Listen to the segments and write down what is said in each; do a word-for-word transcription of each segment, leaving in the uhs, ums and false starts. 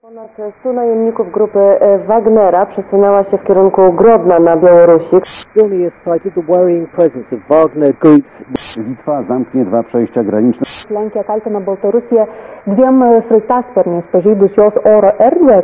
Ponad stu najemników grupy Wagnera przesunęła się w kierunku Grodna na Białorusi. Litwa zamknie dwa przejścia graniczne. Lenkija kaltina Baltarusiją dviem sraigtasparniais pažeidus jos oro erdvę.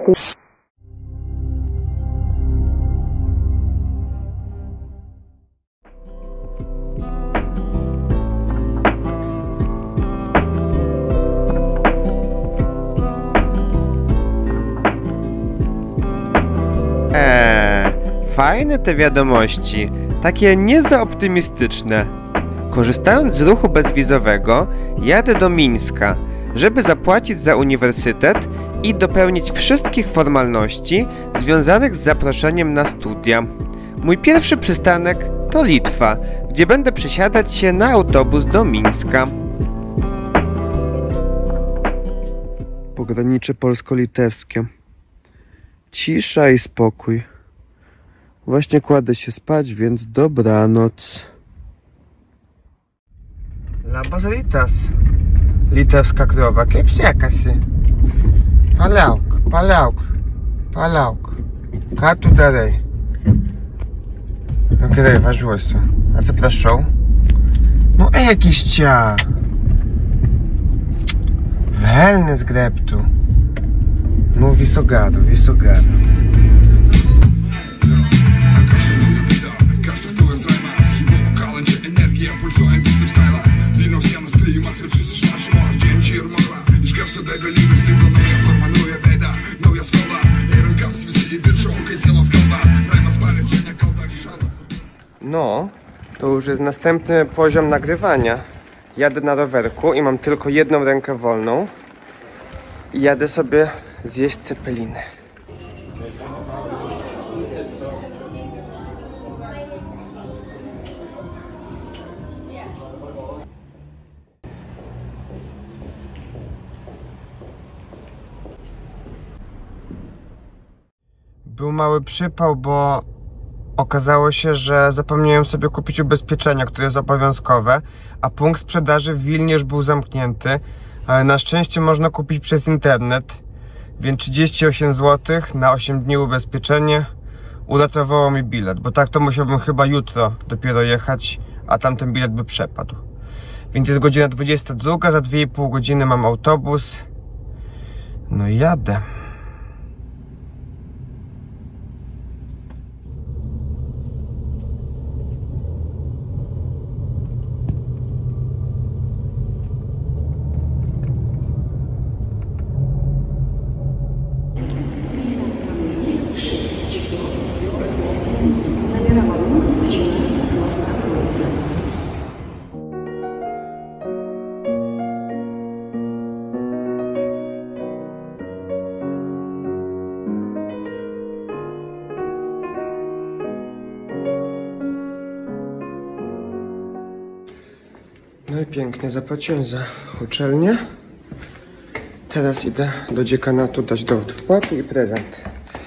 Eee, fajne te wiadomości, takie niezaoptymistyczne. Korzystając z ruchu bezwizowego, jadę do Mińska, żeby zapłacić za uniwersytet i dopełnić wszystkich formalności związanych z zaproszeniem na studia. Mój pierwszy przystanek to Litwa, gdzie będę przesiadać się na autobus do Mińska. Pogranicze polsko-litewskie. Cisza i spokój. Właśnie kładę się spać, więc dobranoc. Labas rytas. Litewska krowa. Kaip sekasi? Paliauk, paliauk, paliauk. Ką tu darai? Nu gerai, važiuosiu. Atsiprašau. Nu eik iš čia. Velnis grebtų. Nu viso gero, viso gero. No, to już jest następny poziom nagrywania. Jadę na rowerku i mam tylko jedną rękę wolną. I jadę sobie zjeść cepelinę. Był mały przypał, bo okazało się, że zapomniałem sobie kupić ubezpieczenia, które jest obowiązkowe, a punkt sprzedaży w Wilnie już był zamknięty, ale na szczęście można kupić przez internet, więc trzydzieści osiem złotych na osiem dni ubezpieczenie uratowało mi bilet, bo tak to musiałbym chyba jutro dopiero jechać, a tamten bilet by przepadł. Więc jest godzina dwudziesta druga, za dwie i pół godziny mam autobus, no i jadę. No i pięknie, zapłaciłem za uczelnię. Teraz idę do dziekanatu dać dowód wpłaty i prezent.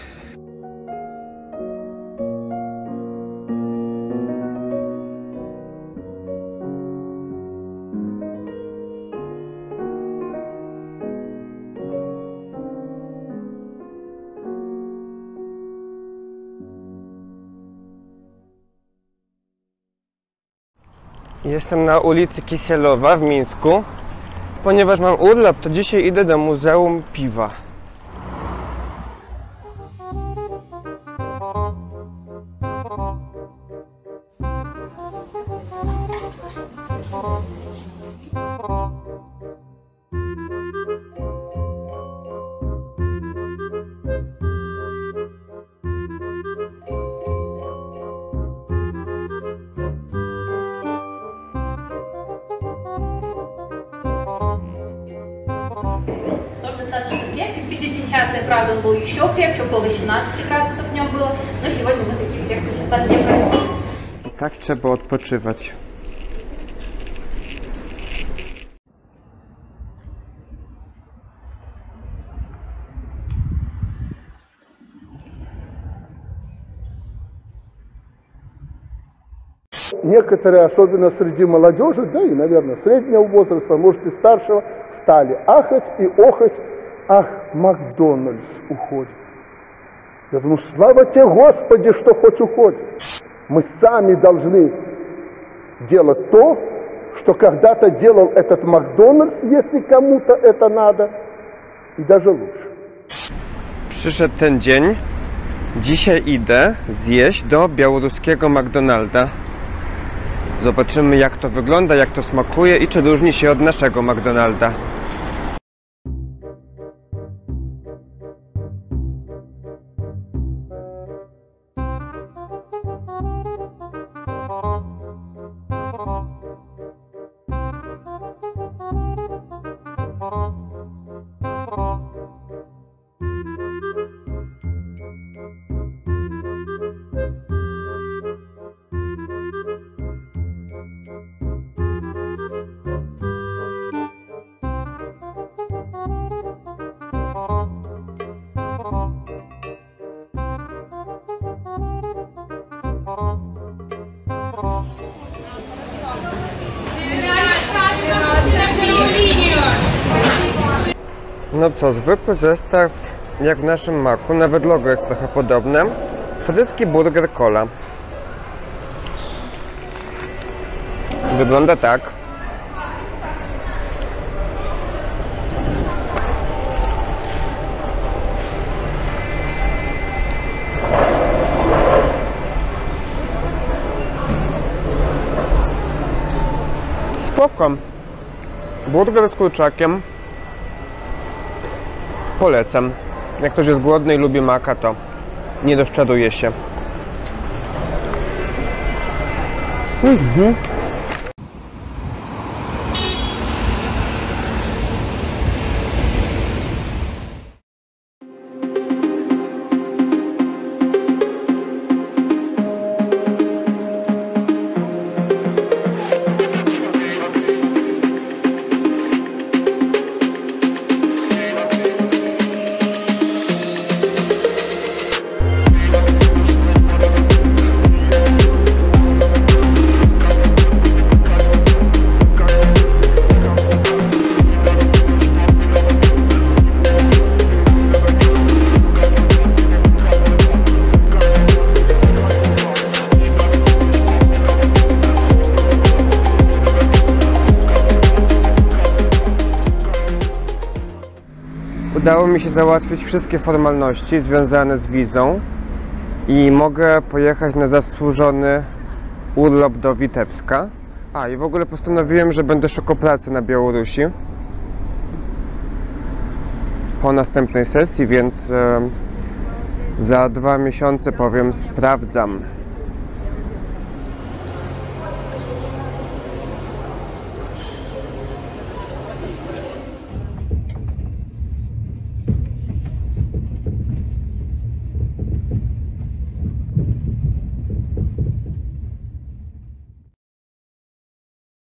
Jestem na ulicy Kisielowa w Mińsku. Ponieważ mam urlop, to dzisiaj idę do Muzeum Piwa. Правда, он был еще крепче, около восемнадцати градусов в нем было, но сегодня мы такие крепкости под не провели. Tak trzeba odpoczywać. Некоторые, особенно среди молодежи, да и, наверное, среднего возраста, может и старшего, стали ахать и охать ах, Макдональдс уходит. Я думаю, слава тебе, Господи, что хоть уходит. Мы сами должны делать то, что когда-то делал этот Макдональдс, если кому-то это надо, и даже лучше. Przyszedł ten dzień. Dzisiaj idę zjeść do białoruskiego McDonalda. Zobaczymy, jak to wygląda, jak to smakuje i czy różni się od naszego McDonalda. No co, zwykły zestaw jak w naszym maku, nawet logo jest trochę podobne. Frytki, burger, cola. Wygląda tak. Spoko. Burger z kurczakiem. Polecam. Jak ktoś jest głodny i lubi maka, to nie doszczaduje się. Mhm. Udało mi się załatwić wszystkie formalności związane z wizą i mogę pojechać na zasłużony urlop do Witebska. A i w ogóle postanowiłem, że będę szukał pracy na Białorusi po następnej sesji, więc e, za dwa miesiące powiem, sprawdzam.